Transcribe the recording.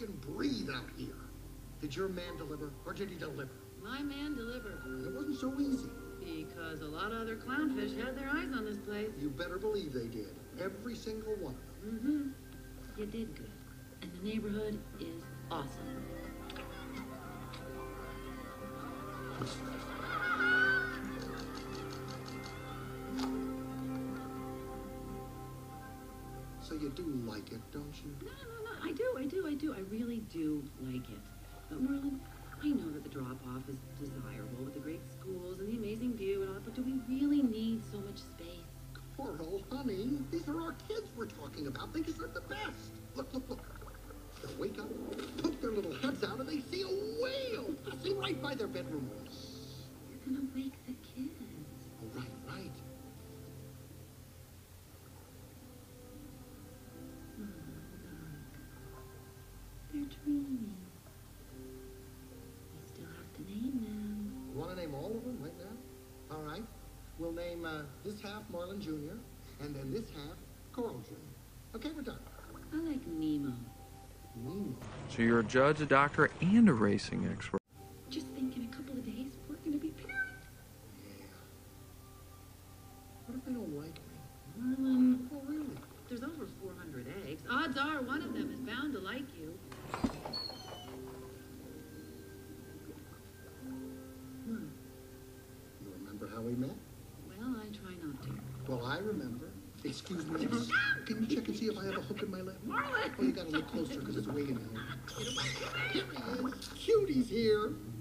can breathe out here. Did your man deliver, or did he deliver? My man delivered. It wasn't so easy. Because a lot of other clownfish had their eyes on this place. You better believe they did. Every single one of them. Mm-hmm. You did good. And the neighborhood is awesome. So you do like it, don't you? No. I do. I really do like it. But Merlin, I know that the drop-off is desirable with the great schools and the amazing view and all that, but do we really need so much space? Coral, honey, these are our kids we're talking about. They deserve the best. Look. They'll wake up, poke their little heads out, and they see a whale passing right by their bedroom walls. You're gonna wake the kids. Oh, right. They're dreaming. We still have to name them. You want to name all of them right now? All right. We'll name this half Marlin Jr., and then this half Coral Jr. Okay, we're done. I like Nemo. Nemo. So you're a judge, a doctor, and a racing expert. Just think in a couple of days, we're gonna be married. Yeah. What if they don't like me? Merlin, Oh, really? there's over 400 eggs. Odds are one of them is bound to like you. You remember how we met? Well, I try not to. Well, I remember. Excuse me. Can you check and see if I have a hook in my leg? Marlin! Oh, you gotta look closer because it's way in hell. Here he is. Cutie's here.